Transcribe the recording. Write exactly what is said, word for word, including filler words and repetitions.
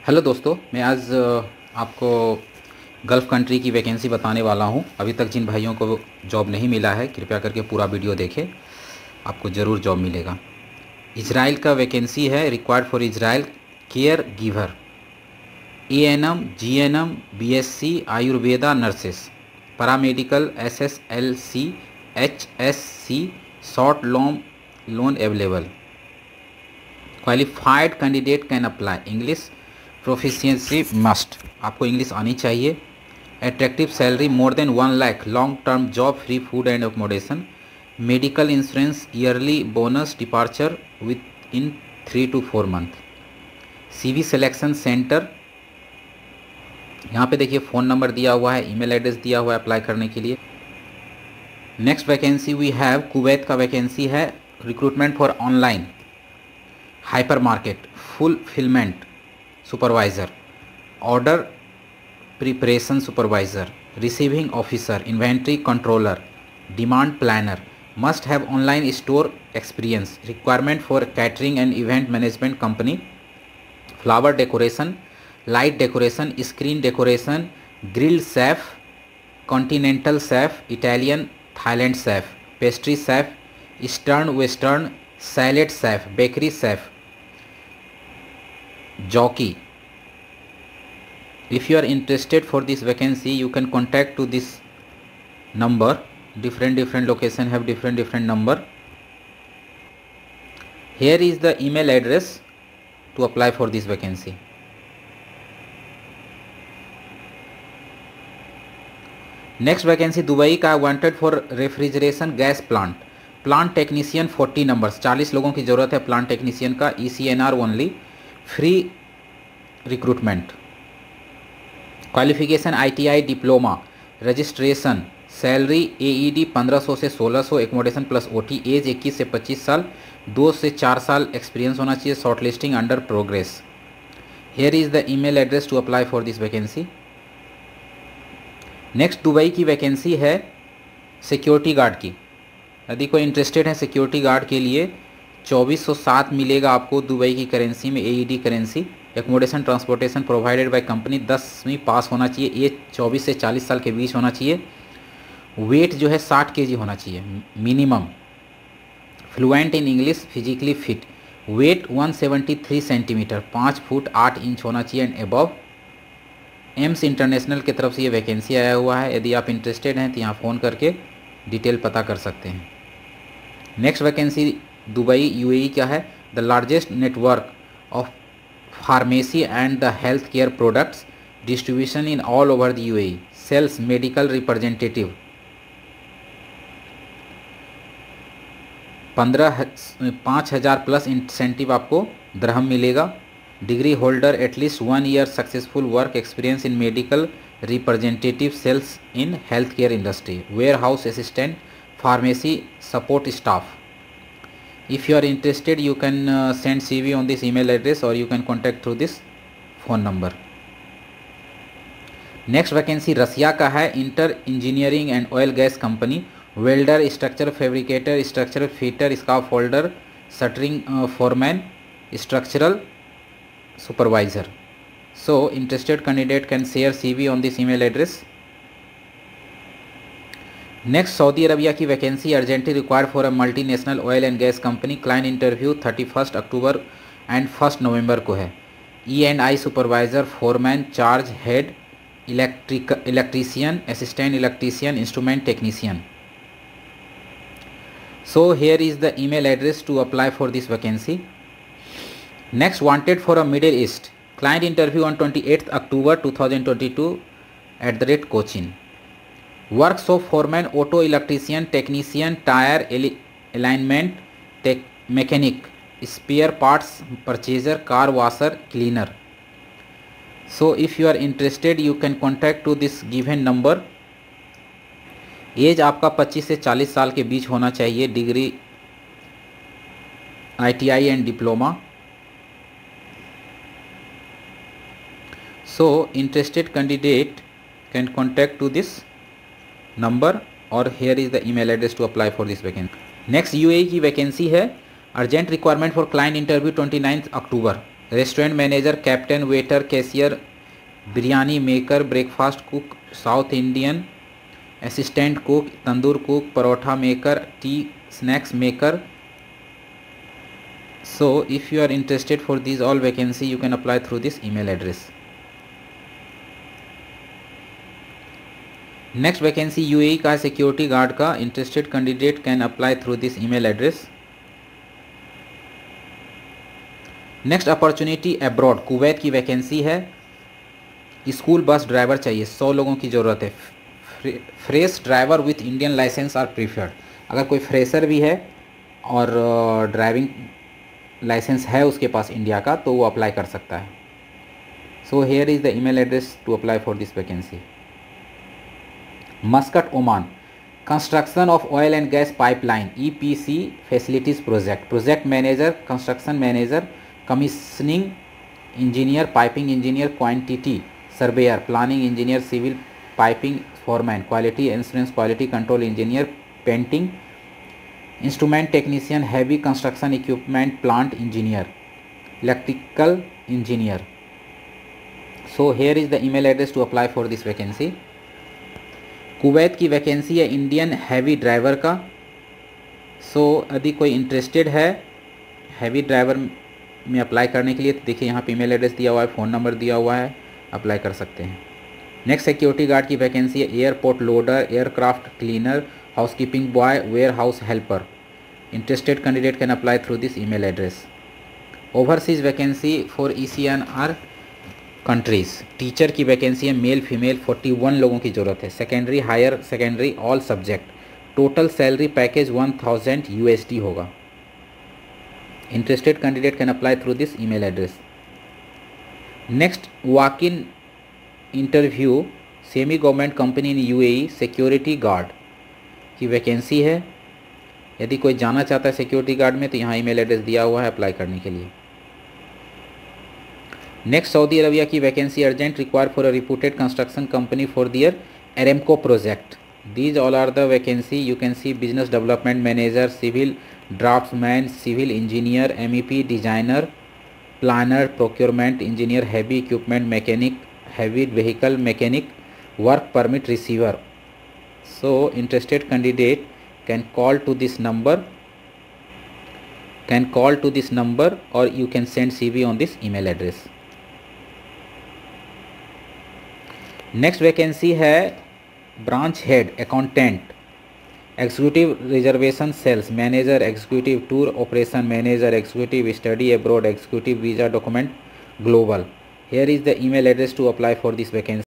Hello दोस्तों, मैं आज अ, आपको गल्फ़ कंट्री की वैकेंसी बताने वाला हूं। अभी तक जिन भाइयों को जॉब नहीं मिला है, कृपया करके पूरा वीडियो देखें, आपको ज़रूर जॉब मिलेगा। इजराइल का वैकेंसी है, required for Israel care giver, A N M, G N M, B S C Ayurveda nurses, paramedical, S S L C, H S C, short long loan available. Qualified candidate can apply. English proficiency must, आपको English आनी चाहिए। Attractive salary more than one lakh, long term job, free food and accommodation, medical insurance, yearly bonus, departure within three to four month. CV selection centre, यहाँ पे देखिए phone number दिया हुआ है, email address दिया हुआ है अप्लाई करने के लिए। Next vacancy we have Kuwait का वैकेंसी है, recruitment for online hyper market fulfilment supervisor, order preparation supervisor, receiving officer, inventory controller, demand planner, must have online store experience, requirement for catering and event management company, flower decoration, light decoration, screen decoration, grilled chef, continental chef, Italian Thailand chef, pastry chef, eastern western, salad chef, bakery chef, jockey. If you are interested for this vacancy, you can contact to this number. Different different location have different different number. Here is the email address to apply for this vacancy. Next vacancy Dubai का, wanted for refrigeration gas plant, plant technician forty numbers, चालीस लोगों की ज़रूरत है plant technician का, E C N R only, free recruitment. Qualification I T I diploma, registration, salary A E D पंद्रह सौ से सोलह सौ, accommodation plus O T, age इक्कीस से पच्चीस साल, दो से चार साल एक्सपीरियंस होना चाहिए, short listing under progress. Here is the email address to apply for this vacancy. Next Dubai की वैकेंसी है सिक्योरिटी गार्ड की। यदि कोई इंटरेस्टेड है सिक्योरिटी गार्ड के लिए, चौबीस सौ सात मिलेगा आपको दुबई की करेंसी में, A E D currency. Accommodation transportation provided by company, दसवीं पास होना चाहिए, एज चौबीस से चालीस साल के बीच होना चाहिए, वेट जो है साठ के जी होना चाहिए minimum, fluent in English, physically fit, weight एक सौ तिहत्तर सेंटीमीटर, पाँच फुट आठ इंच होना चाहिए एंड एबव। एम्स इंटरनेशनल की तरफ से ये वैकेंसी आया हुआ है। यदि आप इंटरेस्टेड हैं तो यहाँ फ़ोन करके डिटेल पता कर सकते हैं। नेक्स्ट वैकेंसी दुबई यूएई क्या है, the largest network of pharmacy and the health care products distribution in all over the UAE, sales medical representative, पंद्रह पाँच हज़ार प्लस इंसेंटिव आपको दरहम मिलेगा। Degree holder at least one year successful work experience in medical representative sales in health care industry, warehouse assistant, pharmacy support staff. If you are interested, you can uh, send C V on this email address or you can contact through this phone number. Next vacancy Russia का है, inter engineering and oil gas company, welder, structure fabricator, structural fitter, scaffolder, shuttering foreman, structural supervisor. So interested candidate can share C V on this email address. Next Saudi Arabia की vacancy, urgently required for a multinational oil and gas company, client interview thirty first October and first November को है। E and I supervisor, foreman, charge head, electric electrician, assistant electrician, instrument technician. So here is the email address to apply for this vacancy. Next wanted for a middle east, client interview on twenty eighth October two thousand twenty two at the rate Cochin. Workshop foreman, auto electrician, technician, tyre alignment tech mechanic, spare parts purchaser, car washer, cleaner. So if you are interested you can contact to this given number. Age आपका पच्चीस से चालीस साल के बीच होना चाहिए, degree I T I and diploma. So interested candidate can contact to this number और here is the email address to apply for this vacancy. Next UAE की वैकेंसी है, urgent requirement for client interview twenty ninth October, restaurant manager, captain, waiter, cashier, biryani maker, breakfast cook, south Indian, assistant cook, tandoor cook, paratha maker, tea snacks maker. So if you are interested for these all vacancy, you can apply through this email address. Next vacancy U A E का security guard का. Interested candidate can apply through this email address. Next opportunity abroad, Kuwait की vacancy है. School bus driver चाहिए, सौ लोगों की ज़रूरत है. Fresh driver with Indian licence are preferred. अगर कोई फ्रेशर भी है और ड्राइविंग लाइसेंस है उसके पास इंडिया का, तो वो अप्लाई कर सकता है. So here is the email address to apply for this vacancy. Muscat, Oman. Construction of oil and gas pipeline, E P C facilities project. Project manager, construction manager, commissioning engineer, piping engineer, quantity surveyor, planning engineer, civil piping foreman, quality insurance, quality control engineer, painting, instrument technician, heavy construction equipment plant engineer, electrical engineer. So here is the email address to apply for this vacancy. Kuwait की vacancy है Indian heavy driver का. So so, यदि कोई interested है heavy driver में apply करने के लिए, तो देखिए यहाँ पे ईमेल एड्रेस दिया हुआ है, फ़ोन नंबर दिया हुआ है, अप्लाई कर सकते हैं. नेक्स्ट सिक्योरिटी गार्ड की वैकेंसी है airport loader, aircraft cleaner, housekeeping boy, warehouse helper. Interested candidate can apply through this email address. Overseas vacancy for E C N R countries. Teacher की vacancy है male female, इकतालीस लोगों की ज़रूरत है. Secondary, higher secondary, all subject. Total salary package one thousand U S D होगा. Interested candidate can apply through this email address. Next walk in interview, semi government company in U A E, security guard की vacancy है. यदि कोई जाना चाहता है security guard में, तो यहाँ ईमेल एड्रेस दिया हुआ है अप्लाई करने के लिए. नेक्स्ट सऊदी अरबिया की vacancy urgent require for a reputed construction company for their Aramco project. These all are the vacancy. You can see business development manager, civil draftsman, civil engineer, M E P designer, planner, procurement engineer, heavy equipment mechanic, heavy vehicle mechanic, work permit receiver. So interested candidate can call to this number can call to this number or you can send C V on this email address. Next vacancy है branch head accountant, executive reservation sales manager, executive tour operation manager, executive study abroad, executive visa document global. Here is the email address to apply for this vacancy.